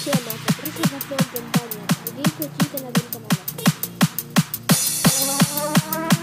Siema, poproszę za swoją oglądanie. Wielkie odcinki na tym kanale.